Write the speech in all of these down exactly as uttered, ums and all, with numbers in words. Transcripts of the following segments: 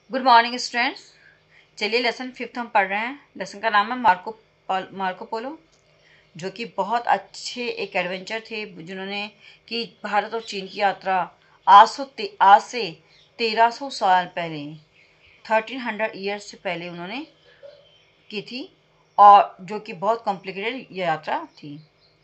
Good morning students. चलिए lesson fifth हम पढ़ रहे हैं। लेसन का नाम है मार्को मार्को पोलो, जो कि बहुत अच्छे एक एडवेंचर थे जिन्होंने कि भारत और चीन की यात्रा आज सौ आज से तेरह सौ साल पहले थर्टीन हंड्रेड ईयर्स से पहले उन्होंने की थी, और जो कि बहुत कॉम्प्लिकेटेड यात्रा थी।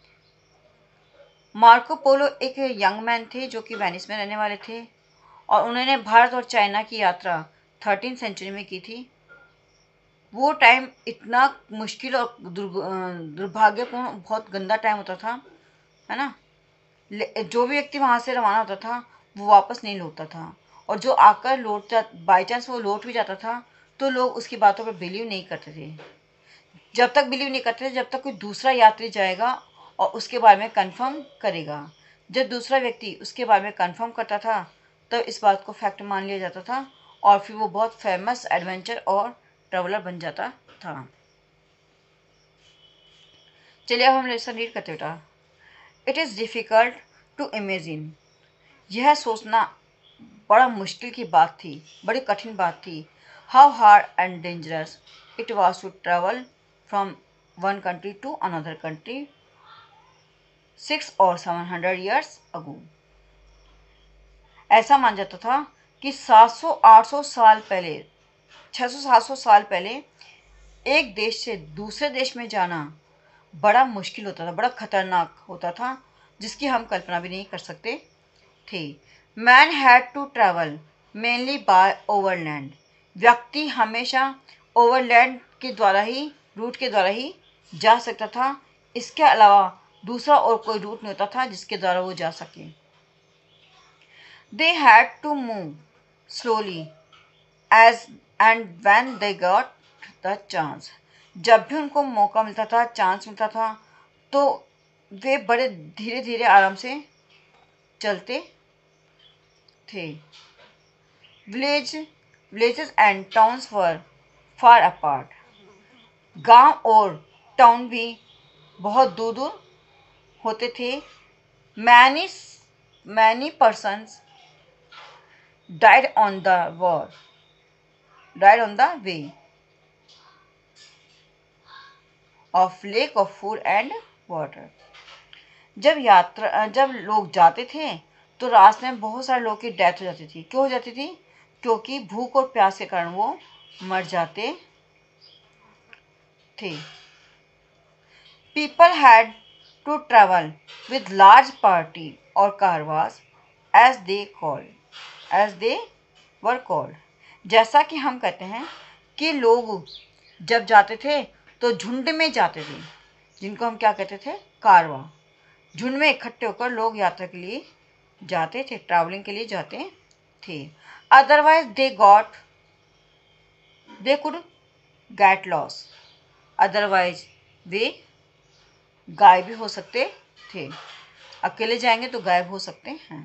मार्को पोलो एक यंग मैन थे जो कि वेनिस में रहने वाले थे, और उन्होंने भारत और चाइना की यात्रा थर्टीन सेंचुरी में की थी। वो टाइम इतना मुश्किल और दुर्भाग्यपूर्ण, बहुत गंदा टाइम होता था, है ना। जो भी व्यक्ति वहाँ से रवाना होता था वो वापस नहीं लौटता था, और जो आकर लौट जा बाई चांस वो लौट भी जाता था तो लोग उसकी बातों पर बिलीव नहीं करते थे। जब तक बिलीव नहीं करते थे जब तक कोई दूसरा यात्री जाएगा और उसके बारे में कंफर्म करेगा। जब दूसरा व्यक्ति उसके बारे में कंफर्म करता था तो इस बात को फैक्ट मान लिया जाता था, और फिर वो बहुत फेमस एडवेंचर और ट्रैवलर बन जाता था। चलिए अब हम लेसन रीड करते बेटा। It is difficult to imagine, यह सोचना बड़ा मुश्किल की बात थी, बड़ी कठिन बात थी। How hard and dangerous it was to travel from one country to another country six और सेवन हंड्रेड ईयर्स अगो। ऐसा मान जाता था कि सात सौ आठ सौ साल पहले, छः सौ सात सौ साल पहले एक देश से दूसरे देश में जाना बड़ा मुश्किल होता था, बड़ा खतरनाक होता था, जिसकी हम कल्पना भी नहीं कर सकते थे। Man had to travel mainly by overland, व्यक्ति हमेशा ओवरलैंड के द्वारा ही, रूट के द्वारा ही जा सकता था। इसके अलावा दूसरा और कोई रूट नहीं होता था जिसके द्वारा वो जा सके। They had to move slowly as and when they got the chance, जब भी उनको मौका मिलता था, चांस मिलता था, तो वे बड़े धीरे धीरे आराम से चलते थे। Village villages and towns were far apart, गांव और टाउन भी बहुत दूर दूर होते थे। Many many persons died on the war died on the way of lack of food and water. जब यात्रा जब लोग जाते थे तो रास्ते में बहुत सारे लोगों की डेथ हो जाती थी। क्यों हो जाती थी? क्योंकि भूख और प्यास के कारण वो मर जाते थे। People had to travel with large party और caravans as they called as they were called. जैसा कि हम कहते हैं कि लोग जब जाते थे तो झुंड में जाते थे, जिनको हम क्या कहते थे? कारवा। झुंड में इकट्ठे होकर लोग यात्रा के लिए जाते थे, ट्रैवलिंग के लिए जाते थे। Otherwise they got they could get lost, otherwise वे गायब भी हो सकते थे। अकेले जाएंगे तो गायब हो सकते हैं।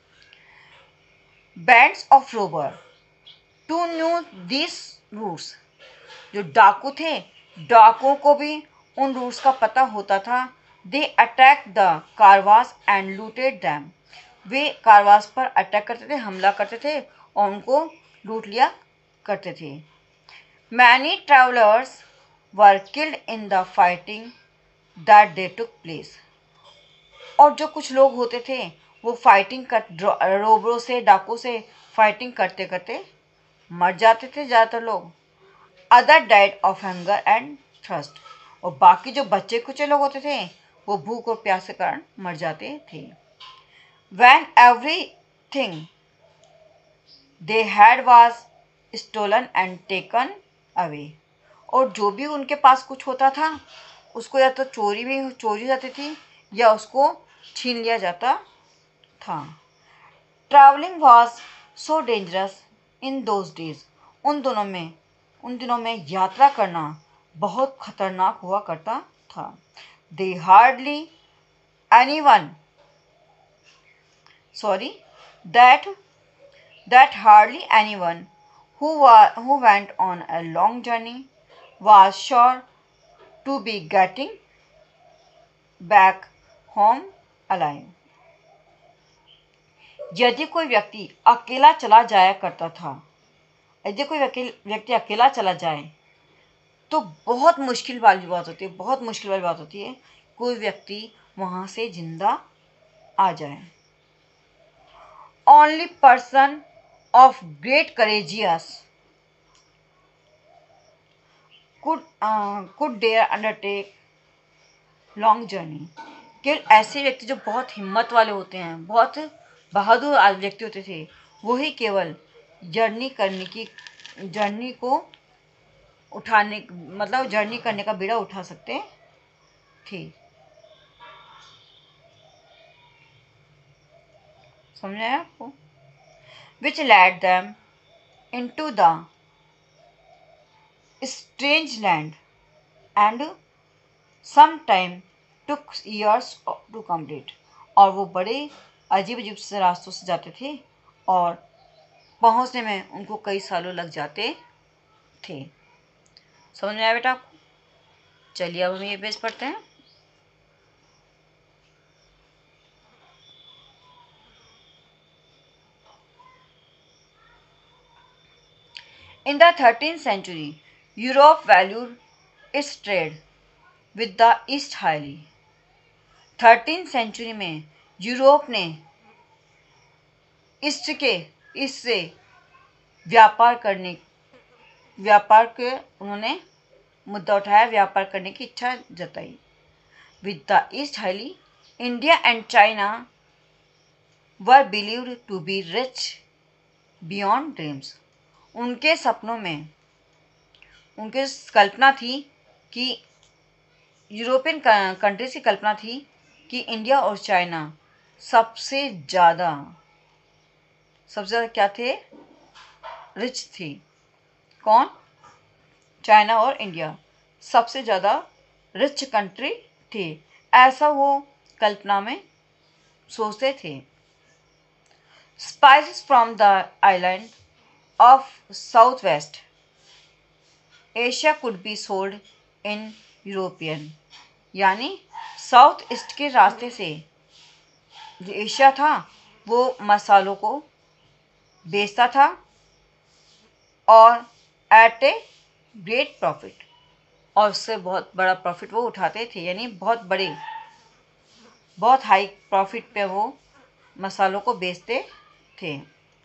Bands of robber to knew this routes, जो डाकू थे, डाकुओं को भी उन रूट्स का पता होता था। They attack the caravans and looted them, वे कारवास पर अटैक करते थे, हमला करते थे और उनको लूट लिया करते थे। Many travellers were killed in the fighting that they took place, और जो कुछ लोग होते थे वो फाइटिंग कर रोबरों से, डाकू से फाइटिंग करते करते मर जाते थे ज़्यादातर लोग। Other died of hunger and thirst, और बाकी जो बच्चे कुचे लोग होते थे वो भूख और प्यास के कारण मर जाते थे। When everything they had was stolen and taken away, और जो भी उनके पास कुछ होता था उसको या तो चोरी भी चोरी हो जाती थी या उसको छीन लिया जाता था। Travelling was so dangerous in those days, उन दोनों में उन दिनों में यात्रा करना बहुत खतरनाक हुआ करता था। They hardly any one sorry that that hardly anyone who wa- who went on a long journey was sure to be getting back home alive। यदि कोई व्यक्ति अकेला चला जाया करता था यदि कोई व्यक्ति व्यक्ति अकेला चला जाए तो बहुत मुश्किल वाली बात होती है, बहुत मुश्किल वाली बात होती है कोई व्यक्ति वहाँ से जिंदा आ जाए। Only person of great courageous could uh, could dare undertake long journey. केवल ऐसे व्यक्ति जो बहुत हिम्मत वाले होते हैं, बहुत बहादुर आ- व्यक्ति होते थे, वही केवल जर्नी करने की जर्नी को उठाने मतलब जर्नी करने का बीड़ा उठा सकते थे। समझ आया आपको? विच led them into the strange land and sometime took years to complete। और वो बड़े अजीब अजीब से रास्तों से जाते थे और पहुंचने में उनको कई सालों लग जाते थे। समझ में आया बेटा आपको? चलिए अब हम ये पेज पढ़ते हैं। In the thirteenth century, Europe valued its trade with the East highly। Thirteen century में यूरोप ने ईस्ट के इससे व्यापार करने व्यापार के उन्होंने मुद्दा उठाया, व्यापार करने की इच्छा जताई। With the East highly, India and China were believed to be rich beyond dreams. उनके सपनों में उनके कल्पना थी कि यूरोपियन कंट्रीज की कल्पना थी कि इंडिया और चाइना सबसे ज़्यादा सबसे ज़्यादा क्या थे? रिच थी। कौन? चाइना और इंडिया सबसे ज़्यादा रिच कंट्री थी, ऐसा वो कल्पना में सोचते थे। Spices from the island of south west Asia could be sold in European. यानी साउथ ईस्ट के रास्ते से जो एशिया था वो मसालों को बेचता था और एट ए ग्रेट प्रॉफिट, और उससे बहुत बड़ा प्रॉफिट वो उठाते थे। यानी बहुत बड़े बहुत हाई प्रॉफिट पे वो मसालों को बेचते थे।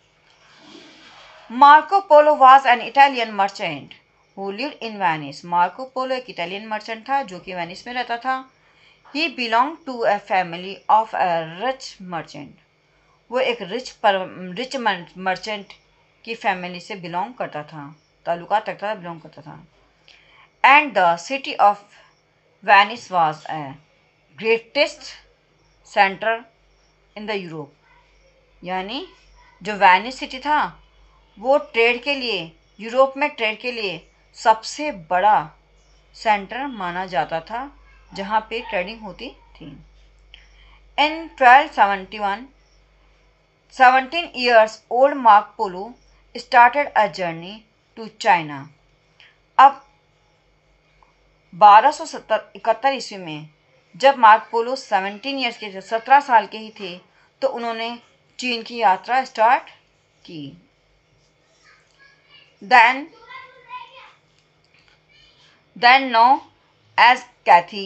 Marco Polo was an Italian merchant who lived in Venice. Marco Polo एक इटालियन मर्चेंट था जो कि वेनिस में रहता था। He belong to a family of a rich merchant. वो एक रिच पर रिच मर्चेंट की फैमिली से बिलोंग करता था, ताल्लुकात रखता था, बिलोंग करता था। And the city of Venice was a greatest centre in the Europe. यानी जो वेनिस सिटी था वो ट्रेड के लिए यूरोप में ट्रेड के लिए सबसे बड़ा सेंटर माना जाता था जहाँ पे ट्रेडिंग होती थी। In twelve seventy one seventeen years old Mark Polo started a journey to China. अब बारह सौ सत्तर इकहत्तर ईस्वी में जब मार्क पोलो सेवनटीन ईयर्स के थे, सत्रह साल के ही थे, तो उन्होंने चीन की यात्रा स्टार्ट की। then then known as Cathy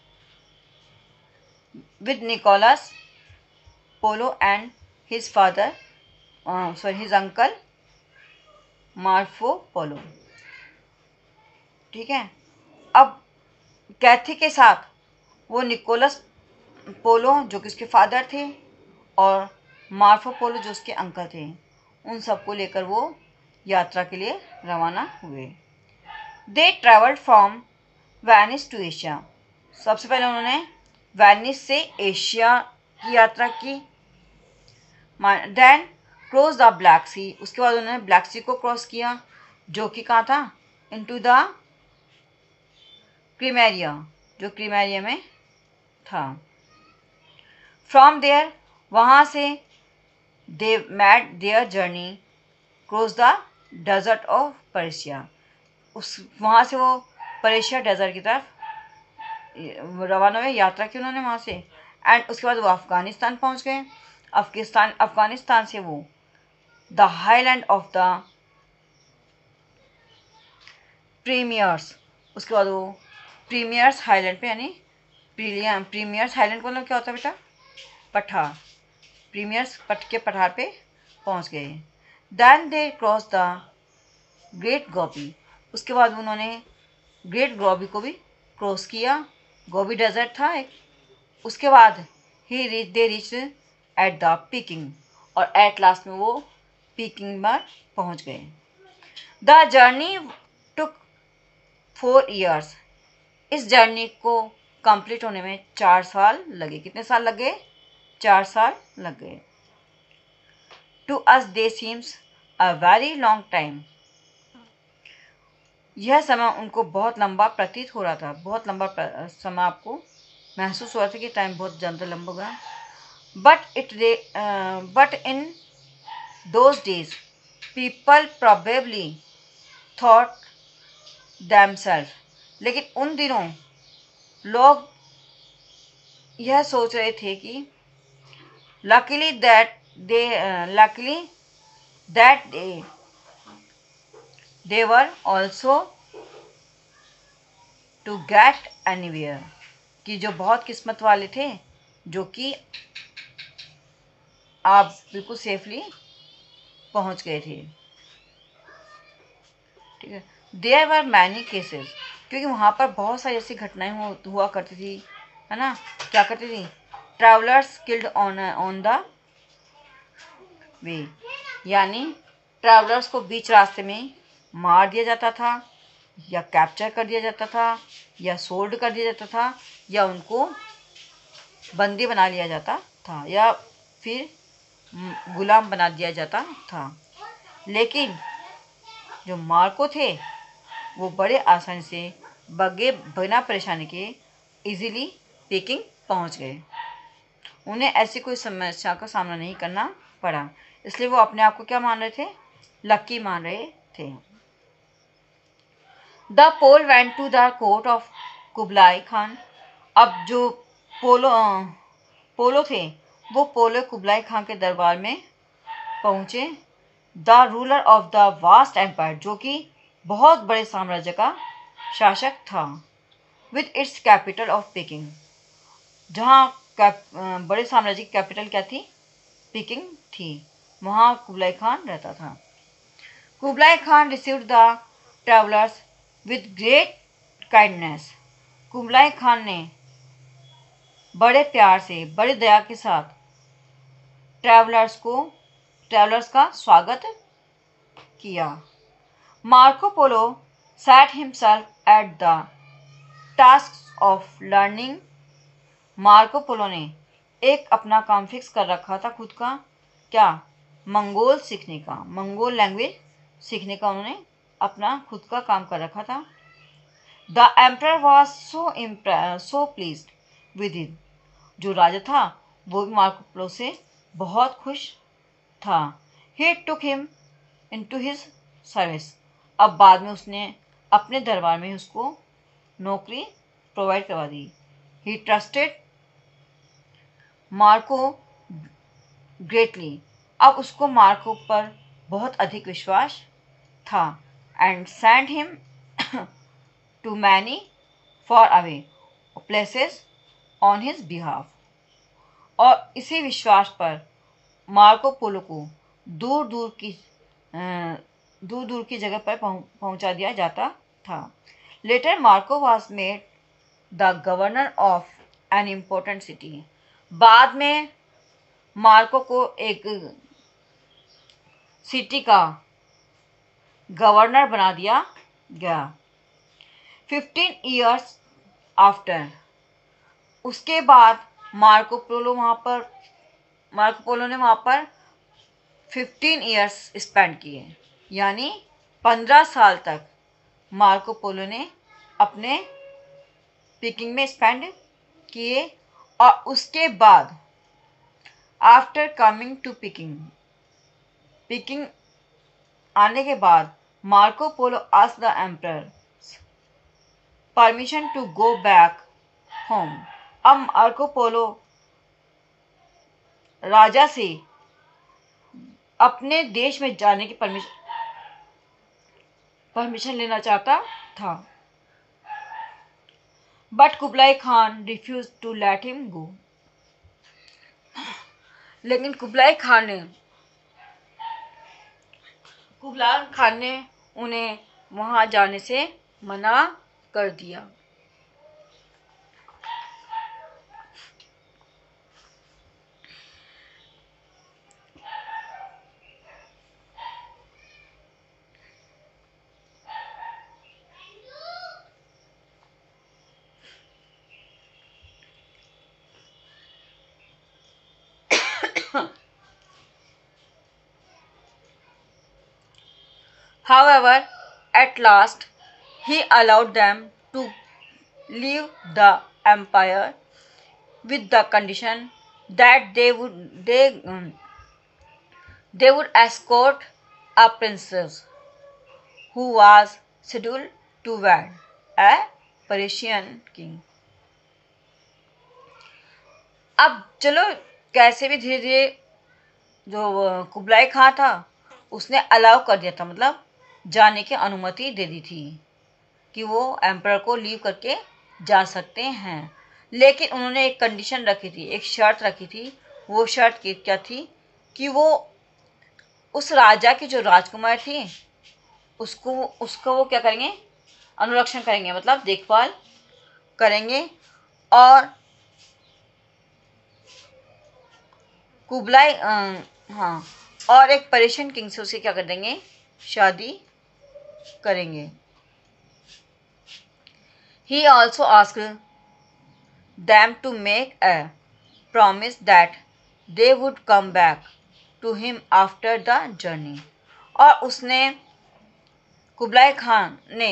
with Nicholas Polo and his father uh, sorry his uncle Marco Polo। ठीक है। अब कैथी के साथ वो निकोलस पोलो जो कि उसके फादर थे और मार्फो पोलो जो उसके अंकल थे, उन सबको लेकर वो यात्रा के लिए रवाना हुए। They travelled from Venice to Asia. सबसे पहले उन्होंने वेनिस से एशिया की यात्रा की। Then cross the Black Sea. उसके बाद उन्होंने ब्लैक सी को क्रॉस किया जो कि कहाँ था? इनटू द क्रीमेरिया, जो क्रीमेरिया में था। फ्रॉम देयर, वहाँ से they made their journey cross the desert of Persia. उस वहाँ से वो पर्शिया डेजर्ट की तरफ रवाना हुए, यात्रा की उन्होंने वहाँ से। एंड उसके बाद वो अफ़गानिस्तान पहुँच गए। अफगानिस्तान अफ़गानिस्तान से वो the highland of the Pamirs, उसके बाद वो प्रीमियर्स हाईलैंड पे, यानी प्रीलियम प्रीमियर्स हाईलैंड को मतलब क्या होता है बेटा? पठार। प्रीमियर्स पट के पठार पे पहुंच गए। Then they cross the great Gobi, उसके बाद उन्होंने ग्रेट गोबी को भी क्रॉस किया। गोबी डेजर्ट था एक। उसके बाद he reach they reach at the Peking, और एट लास्ट में वो पीकिंग पर पहुंच गए। The journey took four years, इस जर्नी को कंप्लीट होने में चार साल लगे। कितने साल लगे? चार साल लग गए। To us they seems a very long time, यह समय उनको बहुत लंबा प्रतीत हो रहा था। बहुत लंबा समय आपको महसूस हो रहा था कि टाइम बहुत ज़्यादा लंबा हो गया। But it but in those days people probably thought themself, लेकिन उन दिनों लोग यह सोच रहे थे कि luckily that they luckily that they they were also to get anywhere, कि जो बहुत किस्मत वाले थे, जो कि आप बिल्कुल सेफली पहुंच गए थे। ठीक है। देयर वर मैनी केसेस, क्योंकि वहाँ पर बहुत सारी ऐसी घटनाएं हुआ करती थी, है ना? क्या करती थी? Travellers killed on on the way, यानी ट्रैवलर्स को बीच रास्ते में मार दिया जाता था, या कैप्चर कर दिया जाता था, या सोल्ड कर दिया जाता था, या उनको बंदी बना लिया जाता था, या फिर गुलाम बना दिया जाता था। लेकिन जो मार्को थे वो बड़े आसानी से बगे बिना परेशानी के इजीली पीकिंग पहुंच गए। उन्हें ऐसी कोई समस्या का सामना नहीं करना पड़ा, इसलिए वो अपने आप को क्या मान रहे थे? लक्की मान रहे थे। The Polos went to the court of Kublai Khan, अब जो पोलो पोलो थे वो पोलो कुबलाई खान के दरबार में पहुंचे। The ruler of the vast empire, जो कि बहुत बड़े साम्राज्य का शासक था। With its capital of Peking, जहाँ बड़े साम्राज्य की कैपिटल क्या थी? पीकिंग थी। वहाँ कुबलाई खान रहता था। Kublai Khan received the travellers with great kindness, Kublai Khan ने बड़े प्यार से, बड़े दया के साथ ट्रैवलर्स को ट्रैवलर्स का स्वागत किया। Marco Polo set himself at the task of learning, Marco Polo ने एक अपना काम फिक्स कर रखा था खुद का, क्या? मंगोल सीखने का, मंगोल लैंग्वेज सीखने का उन्होंने अपना खुद का काम कर रखा था। The emperor was so so pleased with him, जो राजा था वो भी मार्को पोलो से बहुत खुश था। He took him into his service, अब बाद में उसने अपने दरबार में उसको नौकरी प्रोवाइड करवा दी। ही ट्रस्टेड मार्को ग्रेटली, अब उसको मार्को पर बहुत अधिक विश्वास था। And send him to many far away places on his behalf, और इसी विश्वास पर मार्को पोलो को दूर दूर की दूर दूर की जगह पर पहुंचा दिया जाता था। Later Marco was made the governor of an important city, बाद में मार्को को एक सिटी का गवर्नर बना दिया गया। फिफ्टीन ईयर्स आफ्टर, उसके बाद मार्को पोलो वहाँ पर मार्को पोलो ने वहाँ पर फिफ्टीन ईयर्स स्पेंड किए, यानी पंद्रह साल तक मार्को पोलो ने अपने पीकिंग में स्पेंड किए। और उसके बाद after coming to Peking, Peking आने के बाद Marco Polo asked the emperor permission to go back home, अब मार्को पोलो राजा से अपने देश में जाने की परमिशन परमिशन लेना चाहता था, but Kublai Khan refuse to let him go. लेकिन कुबलाई खान ने कुबलाई खान ने उन्हें वहां जाने से मना कर दिया। However, at last, he allowed them to leave the empire with the condition that they would they um, they would escort a princess who was scheduled to wed a Persian king. अब चलो कैसे भी धीरे धीरे जो Kublai खां था उसने allow कर दिया था, मतलब जाने की अनुमति दे दी थी कि वो एम्परर को लीव करके जा सकते हैं। लेकिन उन्होंने एक कंडीशन रखी थी, एक शर्त रखी थी। वो शर्त की क्या थी कि वो उस राजा की जो राजकुमार थी उसको उसका वो क्या करेंगे, अनुरक्षण करेंगे, मतलब देखभाल करेंगे। और कुबलाई हाँ और एक पर्शियन किंग से उसे क्या कर देंगे, शादी करेंगे। He also asked them to make a promise that they would come back to him after the journey. और उसने कुबलाई खान ने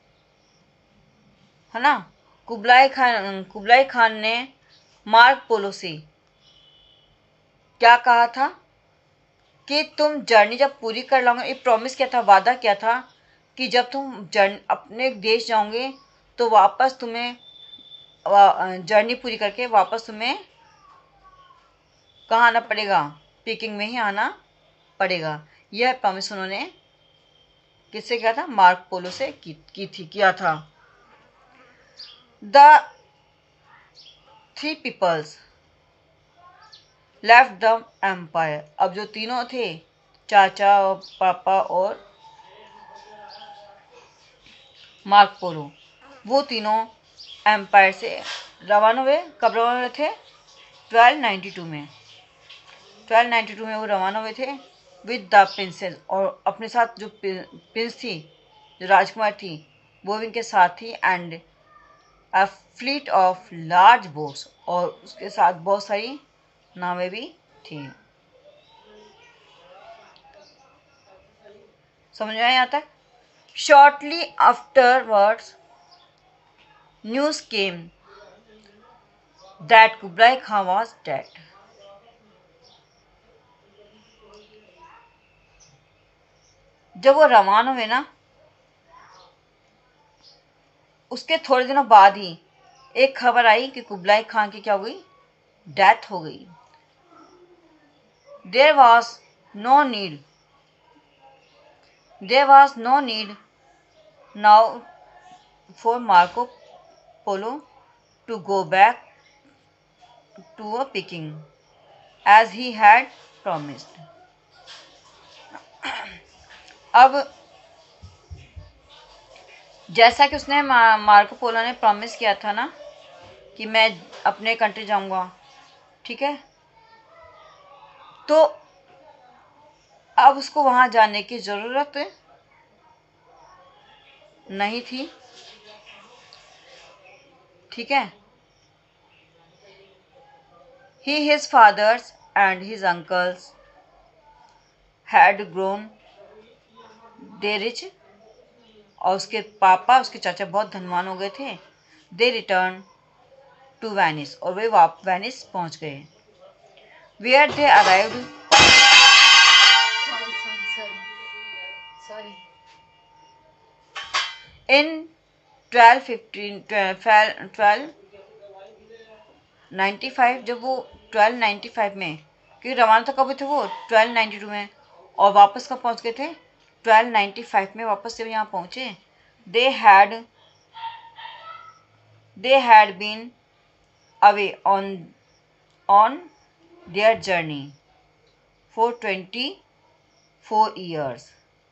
है ना कुबलाई खान कुबलाई खान ने मार्क पोलो से क्या कहा था कि तुम जर्नी जब पूरी कर लोगे, एक प्रॉमिस किया था, वादा किया था कि जब तुम जर्नी अपने देश जाओगे तो वापस तुम्हें जर्नी पूरी करके वापस तुम्हें कहाँ आना पड़ेगा, पीकिंग में ही आना पड़ेगा। यह प्रॉमिस उन्होंने किससे किया था, मार्क पोलो से की, की थी किया था। The three peoples left the empire. अब जो तीनों थे, चाचा और पापा और मार्क पोलो, वो तीनों एम्पायर से रवाना हुए। कब रवाना हुए थे, ट्वेल्व नाइन्टी टू में ट्वेल्व नाइन्टी टू में वो रवाना हुए थे विद द प्रिंसेस। और अपने साथ जो प्रिंस थी, जो राजकुमार थी, वो भी इनके साथ थी। And a fleet of large boats, और उसके साथ बहुत सारी नावें भी थी। समझ में आया यहाँ तक। Shortly afterwards news came that Kublai Khan was dead. जब वो रवाना हुए ना, उसके थोड़े दिनों बाद ही एक खबर आई कि कुबलाई खां की क्या हो गई, डेथ हो गई। There was no need there was no need now for Marco Polo to go back to a Peking as he had promised. अब जैसा कि उसने मार्को पोलो ने प्रॉमिस किया था ना कि मैं अपने कंट्री जाऊंगा, ठीक है, तो अब उसको वहां जाने की जरूरत नहीं थी, ठीक है। He, his fathers and his uncles had grown they rich, और उसके पापा उसके चाचा बहुत धनवान हो गए थे। They returned to Venice, और वे वाप वेनिस पहुंच गए। Where they arrived sorry sorry sorry sorry in twelve fifteen twelve ninety five. जब वो ट्वेल्व नाइन्टी फाइव में, क्योंकि रवाना तो कब थे वो ट्वेल्व नाइन्टी टू में, और वापस कब पहुंच गए थे ट्वेल्व नाइन्टी फाइव में वापस से यहाँ पहुँचे, they had they had been away on on their journey for twenty four years.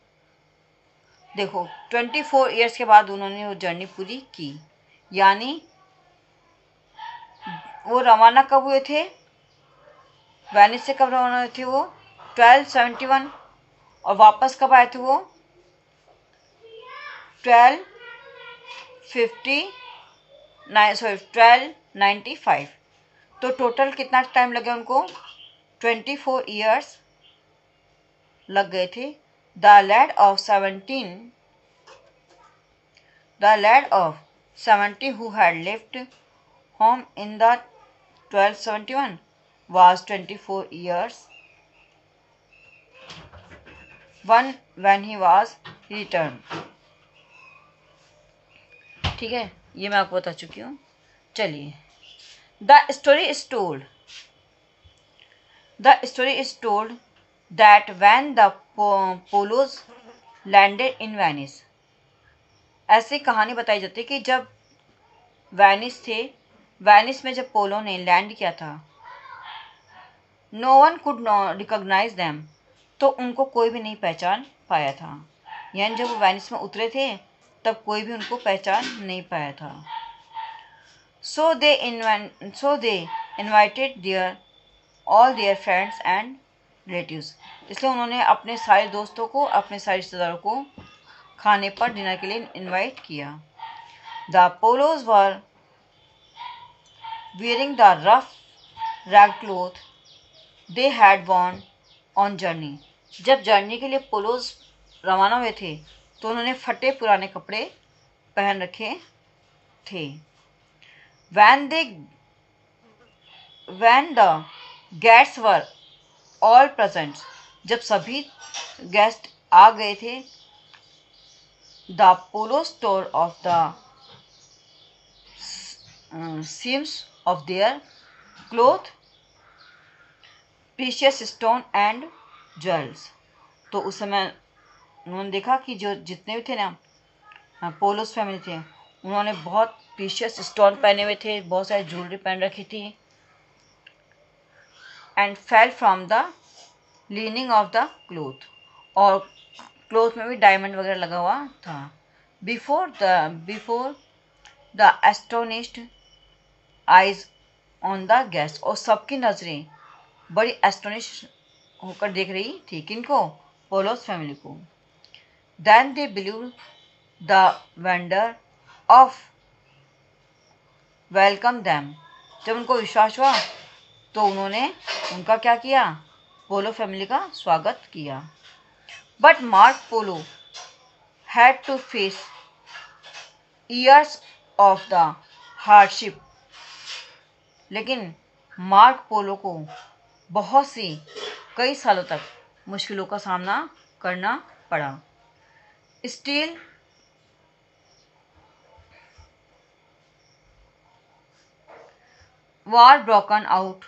देखो ट्वेंटी फोर ईयर्स के बाद उन्होंने वो जर्नी पूरी की, यानी वो रवाना कब हुए थे, वेनिस से कब रवाना हुए थे वो ट्वेल्व सेवेंटी वन, और वापस कब आए थे वो twelve fifty nine sorry twelve ninety five. तो टोटल कितना टाइम लगा उनको, ट्वेंटी फोर ईयर्स लग गए थे। The lad of seventeen the lad of seventy who had lived home in the twelve seventy one was twenty-four years one when he was returned। ठीक है, ये मैं आपको बता चुकी हूँ। चलिए, the story is told the story is told that when the Polos landed in Venice. ऐसी कहानी बताई जाती है कि जब वेनिस थे, वेनिस में जब पोलो ने लैंड किया था, no one could recognise them, तो उनको कोई भी नहीं पहचान पाया था। यानी जब वो वेनिस में उतरे थे तब कोई भी उनको पहचान नहीं पाया था। So they invent so they invited their all their friends and relatives. इसलिए उन्होंने अपने सारे दोस्तों को, अपने सारे रिश्तेदारों को खाने पर, डिनर के लिए इनवाइट किया। The Polos were wearing the rough ragged cloth they had worn on journey। जब जर्नी के लिए पोलोज रवाना हुए थे तो उन्होंने फटे पुराने कपड़े पहन रखे थे। when they when the guests were all present, जब सभी गेस्ट आ गए थे, the polo store of the uh, seams of their cloth precious stone and jewels. तो उस समय उन्होंने देखा कि जो जितने भी थे ना पोलोस फैमिली थे, उन्होंने बहुत प्रीशियस स्टोन पहने हुए थे, बहुत सारी ज्वेलरी पहन रखी थी। And fell from the lining of the cloth, और क्लोथ में भी डायमंड वगैरह लगा हुआ था। Before the before the astonished eyes on the guest, और सबकी नज़रें बड़ी एस्टोनिश होकर देख रही थी, किनको, पोलोस फैमिली को। Then they believe the wonder of welcome them, जब उनको विश्वास हुआ तो उन्होंने उनका क्या किया, पोलो फैमिली का स्वागत किया। But Mark Polo had to face years of the hardship, लेकिन मार्क पोलो को बहुत सी कई सालों तक मुश्किलों का सामना करना पड़ा। Still war broken out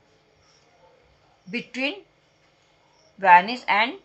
between Venice and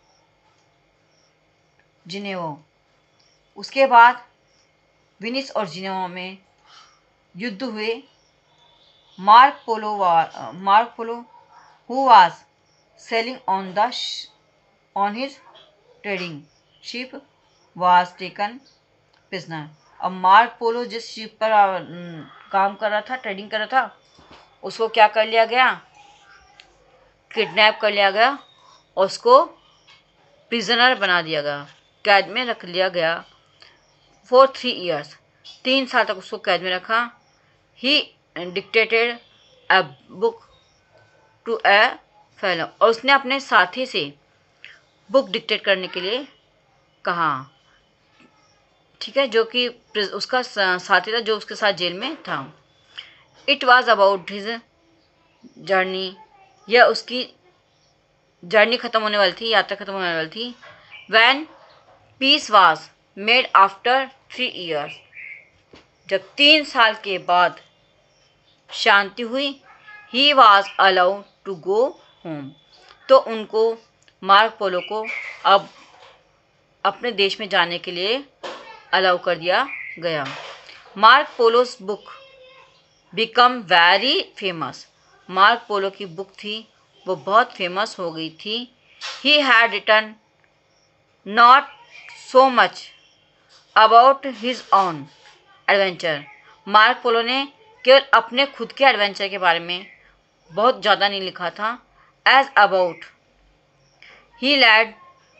Genoa. उसके बाद वेनिस और जिनेवो में युद्ध हुए। मार्क पोलो वा Mark Polo who was sailing on the on his trading ship was taken prisoner। अब मार्क पोलो जिस शिप पर काम कर रहा था, ट्रेडिंग कर रहा था, उसको क्या कर लिया गया, किडनैप कर लिया गया और उसको प्रिजनर बना दिया गया, कैद में रख लिया गया फॉर थ्री इयर्स। तीन साल तक उसको कैद में रखा। He dictated a book to a fellow, और उसने अपने साथी से बुक डिक्टेट करने के लिए कहा, ठीक है, जो कि उसका साथी था, जो उसके साथ जेल में था। It was about his journey, यह उसकी जर्नी ख़त्म होने वाली थी, यात्रा ख़त्म होने वाली थी। When peace was made after three years, जब तीन साल के बाद शांति हुई। He was allowed to go home, तो उनको, मार्क पोलो को अब अपने देश में जाने के लिए अलाउ कर दिया गया। Mark Polos book become very famous. Mark Polo की बुक थी वो बहुत फेमस हो गई थी। He had written not so much about his own adventure. Mark Polo ने केवल अपने खुद के एडवेंचर के बारे में बहुत ज़्यादा नहीं लिखा था। एज अबाउट ही लैड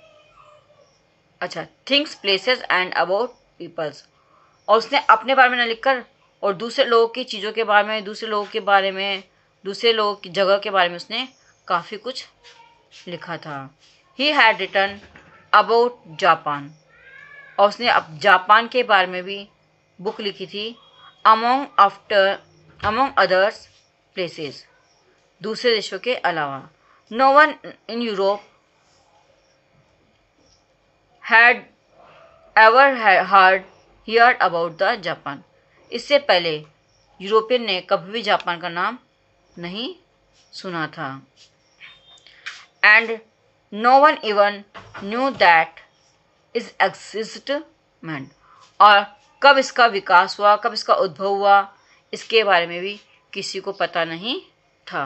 अच्छा things places and about peoples. और उसने अपने बारे में न लिखकर और दूसरे लोगों की चीज़ों के बारे में, दूसरे लोगों के बारे में, दूसरे लोगों की जगह के बारे में उसने काफ़ी कुछ लिखा था। He had written about Japan. और उसने अब जापान के बारे में भी बुक लिखी थी। Among after among others places, दूसरे देशों के अलावा। No one in Europe had ever heard here about the Japan. इससे पहले यूरोपियन ने कभी भी जापान का नाम नहीं सुना था। And no one even knew that is existence. और कब इसका विकास हुआ, कब इसका उद्भव हुआ, इसके बारे में भी किसी को पता नहीं था।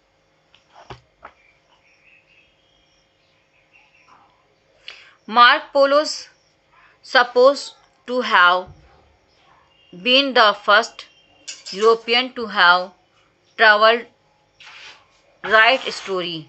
Mark Polo's supposed to have been the first European to have traveled right story।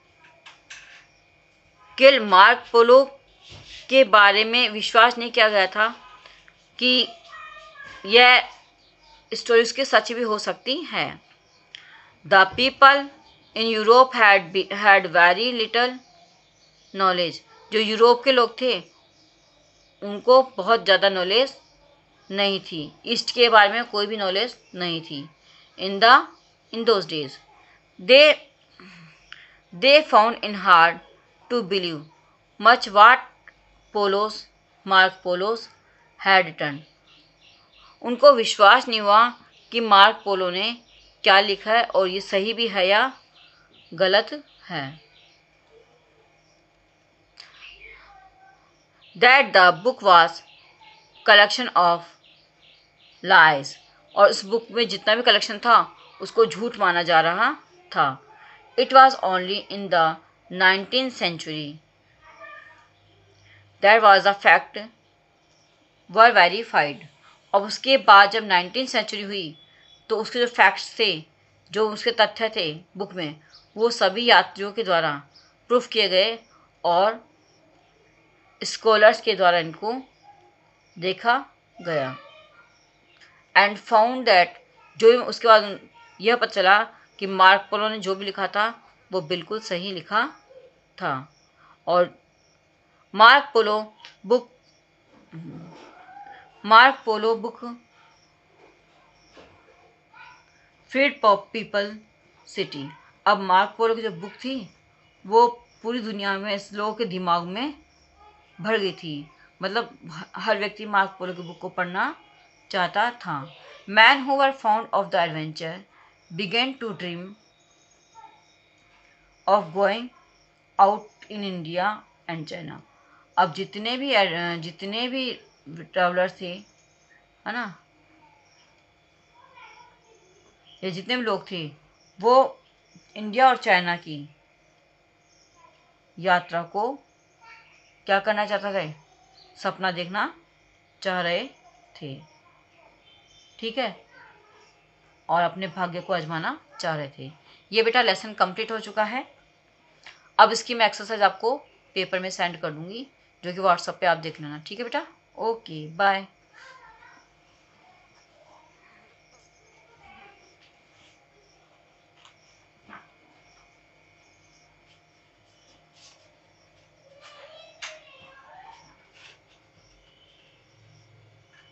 केवल मार्क पोलो के बारे में विश्वास नहीं किया गया था कि यह स्टोरी उसकी सच भी हो सकती है। The people in Europe had had very little knowledge. जो यूरोप के लोग थे उनको बहुत ज़्यादा नॉलेज नहीं थी, ईस्ट के बारे में कोई भी नॉलेज नहीं थी। In the in those days they they found in hard to believe much what Polos Mark Polos had written. उनको विश्वास नहीं हुआ कि मार्क पोलो ने क्या लिखा है और ये सही भी है या गलत है। That the book was collection of lies. और उस बुक में जितना भी कलेक्शन था उसको झूठ माना जा रहा था। It was only in the nineteen century that was the fact were verified. और उसके बाद जब नाइनटीन सेंचुरी हुई तो उसके जो फैक्ट्स थे, जो उसके तथ्य थे बुक में, वो सभी यात्रियों के द्वारा प्रूफ किए गए और स्कॉलर्स के द्वारा इनको देखा गया। एंड फाउंड दैट, जो उसके बाद यह पता चला कि मार्क पोलो ने जो भी लिखा था वो बिल्कुल सही लिखा था। और Mark Polo book Mark Polo book freed people city. अब मार्क पोलो की जो बुक थी वो पूरी दुनिया में इस लोगों के दिमाग में भर गई थी। मतलब हर व्यक्ति मार्क पोलो की बुक को पढ़ना चाहता था। Man who were found of the adventure began to dream of going out in India and China. अब जितने भी जितने भी ट्रैवलर थे, है ना, ये जितने भी लोग थे वो इंडिया और चाइना की यात्रा को क्या करना चाहते थे, सपना देखना चाह रहे थे। ठीक है, और अपने भाग्य को आजमाना चाह रहे थे। ये बेटा लेसन कंप्लीट हो चुका है। अब इसकी मैं एक्सरसाइज आपको पेपर में सेंड कर दूंगी, जो कि व्हाट्सएप पे आप देख लेना। ठीक है बेटा, ओके बाय।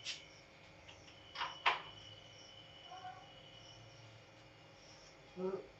हम्म।